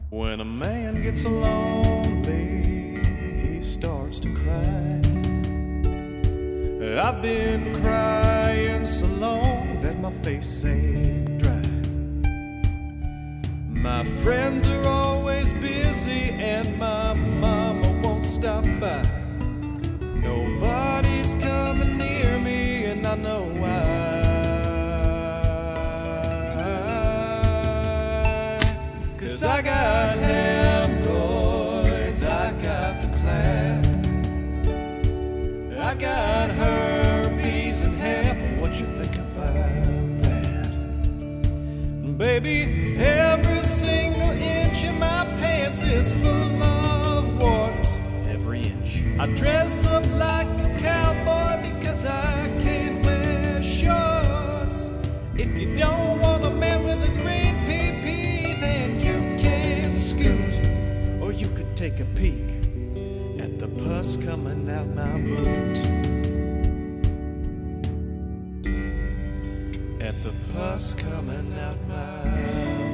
When a man gets lonely, he starts to cry. I've been crying so long that my face ain't dry. My friends are always busy and my mama won't stop by. Nobody's coming near me and I know why. 'Cause I got hemorrhoids, I got the clap, I got herpes and hemp. What you think about that? Baby, every single inch of my pants is full of warts. Every inch. I dress up like a cowboy because I can't wear shorts. If you don't want a man with a green pee-pee, then you can't scoot. Or you could take a peek at the pus coming out my boot. At the pus coming out my